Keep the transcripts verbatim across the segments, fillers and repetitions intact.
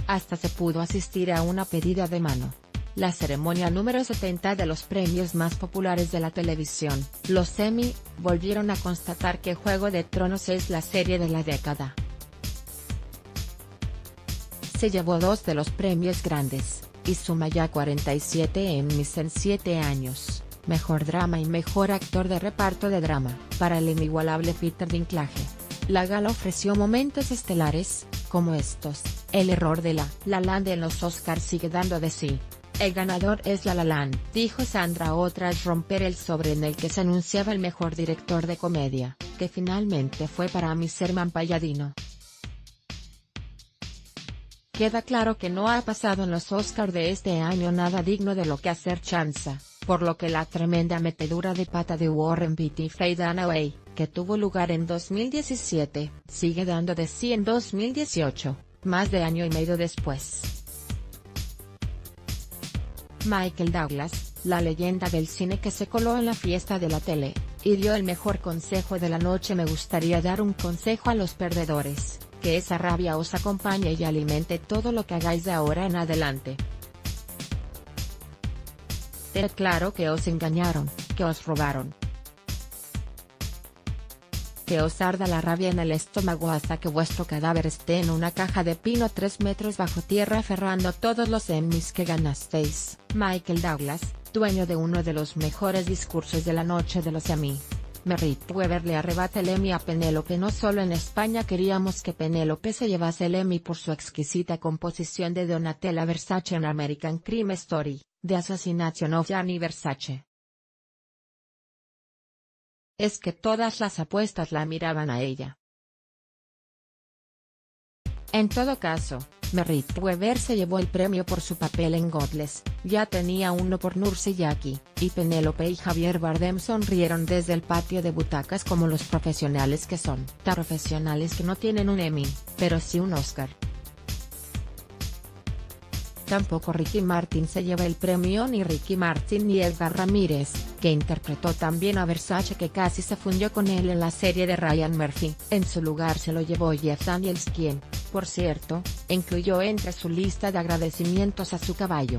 Hasta se pudo asistir a una pedida de mano. La ceremonia número setenta de los premios más populares de la televisión, los Emmy, volvieron a constatar que Juego de Tronos es la serie de la década. Se llevó dos de los premios grandes, y suma ya cuarenta y siete Emmys en siete años, Mejor Drama y Mejor Actor de Reparto de Drama, para el inigualable Peter Dinklage. La gala ofreció momentos estelares, como estos: el error de La La Land en los Oscars sigue dando de sí. El ganador es La La Land, dijo Sandra Oh tras romper el sobre en el que se anunciaba el mejor director de comedia, que finalmente fue para Miss Herman Palladino. Queda claro que no ha pasado en los Oscars de este año nada digno de lo que hacer chanza, por lo que la tremenda metedura de pata de Warren Beatty y Faye Dunaway, que tuvo lugar en dos mil diecisiete, sigue dando de sí en dos mil dieciocho, más de año y medio después. Michael Douglas, la leyenda del cine que se coló en la fiesta de la tele, y dio el mejor consejo de la noche: me gustaría dar un consejo a los perdedores, que esa rabia os acompañe y alimente todo lo que hagáis de ahora en adelante. Tened claro que os engañaron, que os robaron. Que os arda la rabia en el estómago hasta que vuestro cadáver esté en una caja de pino tres metros bajo tierra aferrando todos los Emmys que ganasteis. Michael Douglas, dueño de uno de los mejores discursos de la noche de los Emmy. Merritt-Weber le arrebata el Emmy a Penélope. No solo en España queríamos que Penélope se llevase el Emmy por su exquisita composición de Donatella Versace en American Crime Story, The Assassination of Gianni Versace. Es que todas las apuestas la miraban a ella. En todo caso, Merritt-Weber se llevó el premio por su papel en Godless, ya tenía uno por Nurse Jackie, y Penélope y Javier Bardem sonrieron desde el patio de butacas como los profesionales que son. Tan profesionales que no tienen un Emmy, pero sí un Oscar. Tampoco Ricky Martin se lleva el premio, ni Ricky Martin ni Edgar Ramírez, que interpretó también a Versace, que casi se fundió con él en la serie de Ryan Murphy. En su lugar se lo llevó Jeff Daniels, quien, por cierto, incluyó entre su lista de agradecimientos a su caballo.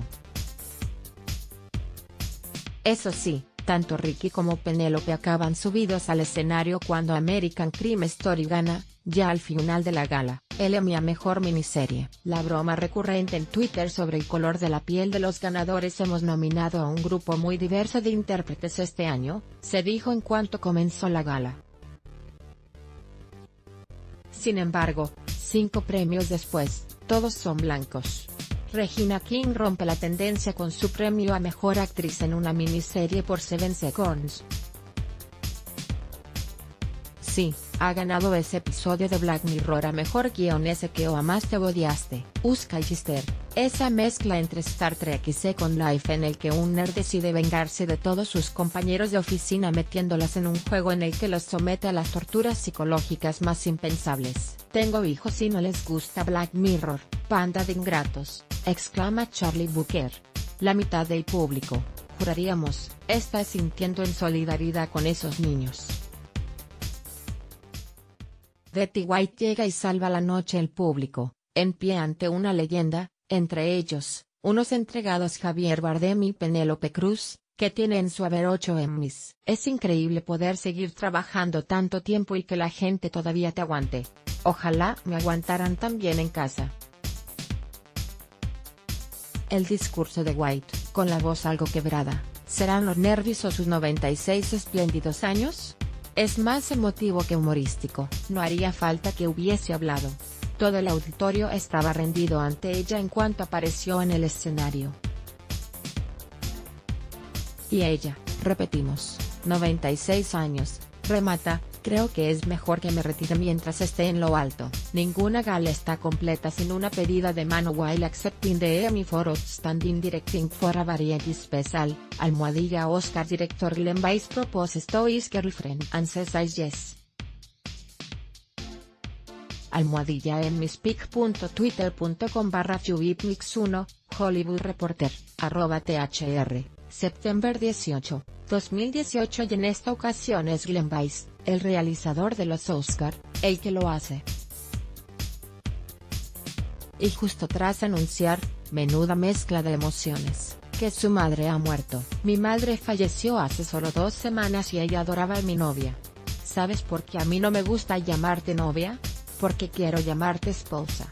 Eso sí, tanto Ricky como Penélope acaban subidos al escenario cuando American Crime Story gana, ya al final de la gala, el Emmy a Mejor Miniserie. La broma recurrente en Twitter sobre el color de la piel de los ganadores: hemos nominado a un grupo muy diverso de intérpretes este año, se dijo en cuanto comenzó la gala. Sin embargo, cinco premios después, todos son blancos. Regina King rompe la tendencia con su premio a Mejor Actriz en una miniserie por Seven Seconds. Sí, ha ganado ese episodio de Black Mirror a Mejor Guión, ese que o más te odiaste. Uskai Chister, esa mezcla entre Star Trek y Second Life en el que un nerd decide vengarse de todos sus compañeros de oficina metiéndolas en un juego en el que los somete a las torturas psicológicas más impensables. Tengo hijos y no les gusta Black Mirror, panda de ingratos, exclama Charlie Booker. La mitad del público, juraríamos, está sintiendo en solidaridad con esos niños. Betty White llega y salva la noche. El público, en pie ante una leyenda, entre ellos, unos entregados Javier Bardem y Penélope Cruz, que tiene en su haber ocho Emmys. Es increíble poder seguir trabajando tanto tiempo y que la gente todavía te aguante. Ojalá me aguantaran también en casa. El discurso de White, con la voz algo quebrada, ¿serán los nervios o sus noventa y seis espléndidos años? Es más emotivo que humorístico. No haría falta que hubiese hablado. Todo el auditorio estaba rendido ante ella en cuanto apareció en el escenario. Y ella, repetimos, noventa y seis años, remata: creo que es mejor que me retire mientras esté en lo alto. Ninguna gala está completa sin una pedida de mano. While accepting the Emmy for Outstanding Directing for a Variety Special, almohadilla Oscar director Glenn Weiss proposes to his girlfriend and says yes. Almohadilla emmyspeak.twitter.com barra Fubipmix uno, Hollywood Reporter, arroba thr, septiembre dieciocho, dos mil dieciocho. Y en esta ocasión es Glenn Weiss, el realizador de los Oscar, el que lo hace. y justo tras anunciar, menuda mezcla de emociones, que su madre ha muerto. Mi madre falleció hace solo dos semanas y ella adoraba a mi novia. ¿Sabes por qué a mí no me gusta llamarte novia? Porque quiero llamarte esposa.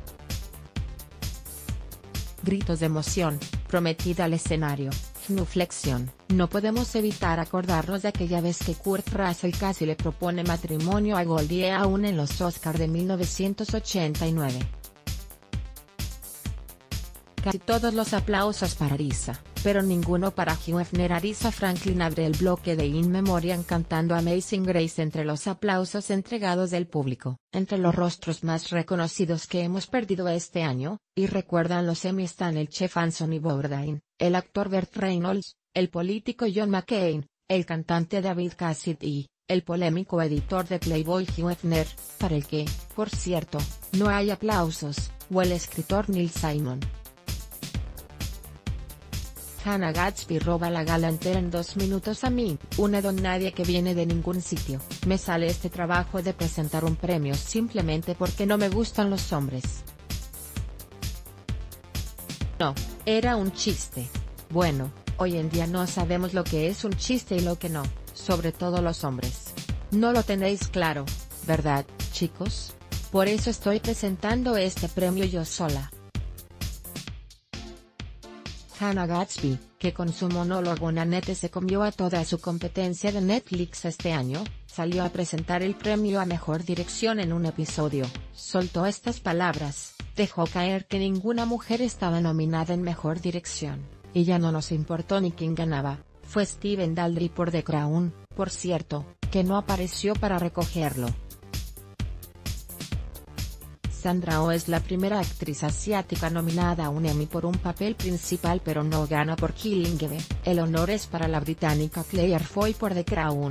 Gritos de emoción, prometida al escenario, genuflexión. No podemos evitar acordarnos de aquella vez que Kurt Russell casi le propone matrimonio a Goldie Hawn en los Oscar de mil novecientos ochenta y nueve. Casi todos los aplausos para Aretha, pero ninguno para Hugh Hefner. Aretha Franklin abre el bloque de In Memoriam cantando Amazing Grace entre los aplausos entregados del público. Entre los rostros más reconocidos que hemos perdido este año, y recuerdan los Emmy, están el chef Anthony Bourdain, el actor Burt Reynolds, el político John McCain, el cantante David Cassidy y el polémico editor de Playboy Hugh Hefner, para el que, por cierto, no hay aplausos, o el escritor Neil Simon. Hannah Gadsby roba la gala entera en dos minutos. A mí, una don nadie que viene de ningún sitio, me sale este trabajo de presentar un premio simplemente porque no me gustan los hombres. No, era un chiste. Bueno, hoy en día no sabemos lo que es un chiste y lo que no, sobre todo los hombres. No lo tenéis claro, ¿verdad, chicos? Por eso estoy presentando este premio yo sola. Hannah Gadsby, que con su monólogo Nanette se comió a toda su competencia de Netflix este año, salió a presentar el premio a Mejor Dirección en un episodio. Soltó estas palabras: dejó caer que ninguna mujer estaba nominada en Mejor Dirección, y ya no nos importó ni quién ganaba. Fue Stephen Daldry por The Crown, por cierto, que no apareció para recogerlo. Sandra Oh es la primera actriz asiática nominada a un Emmy por un papel principal, pero no gana por Killing Eve. El honor es para la británica Claire Foy por The Crown.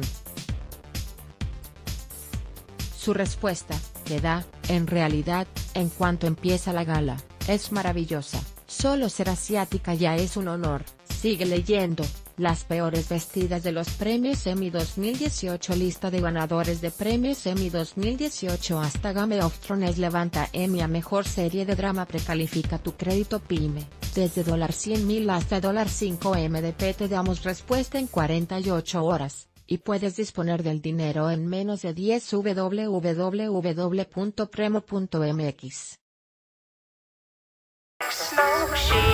Su respuesta, que da, en realidad, en cuanto empieza la gala, es maravillosa. Solo ser asiática ya es un honor. Sigue leyendo. Las peores vestidas de los premios Emmy dos mil dieciocho. Lista de ganadores de premios Emmy dos mil dieciocho. Hasta Game of Thrones levanta Emmy a mejor serie de drama. Precalifica tu crédito PYME, desde cien mil hasta cinco M D P. Te damos respuesta en cuarenta y ocho horas, y puedes disponer del dinero en menos de diez. w w w punto premo punto m x.